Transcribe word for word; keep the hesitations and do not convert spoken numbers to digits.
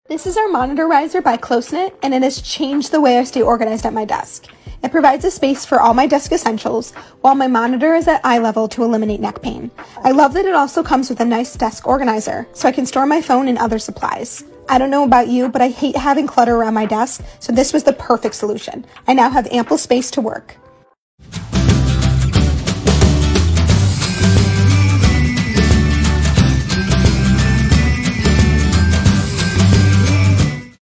This is our monitor riser by Close-Knit, and it has changed the way I stay organized at my desk. It provides a space for all my desk essentials, while my monitor is at eye level to eliminate neck pain. I love that it also comes with a nice desk organizer, so I can store my phone and other supplies. I don't know about you, but I hate having clutter around my desk, so this was the perfect solution. I now have ample space to work.